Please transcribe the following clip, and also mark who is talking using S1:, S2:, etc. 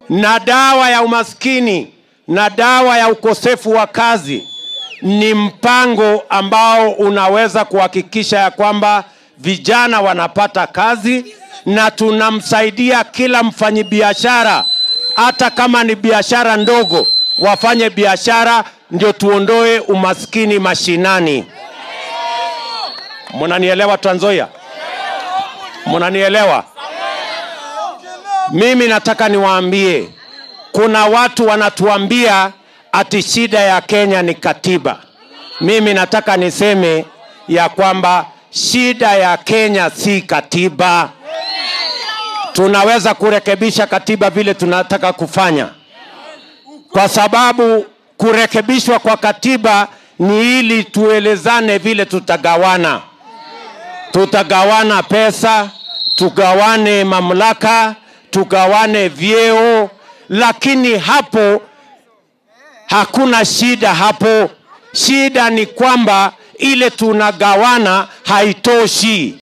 S1: Na dawa ya umaskini na dawa ya ukosefu wa kazi ni mpango ambao unaweza kuhakikisha ya kwamba vijana wanapata kazi, na tunamsaidia kila mfanyibiashara, hata kama ni biashara ndogo, wafanye biashara, ndio tuondoe umaskini mashinani. Mnanielewa Trans Nzoia? Mnanielewa? Mimi nataka niwaambie, kuna watu wanatuambia ati shida ya Kenya ni katiba. Mimi nataka niseme ya kwamba shida ya Kenya si katiba. Tunaweza kurekebisha katiba vile tunataka kufanya, kwa sababu kurekebishwa kwa katiba ni ili tuelezane vile tutagawana. Tutagawana pesa, tugawane mamlaka, tugawane vyeo, lakini hapo hakuna shida hapo. Shida ni kwamba ile tunagawana haitoshi.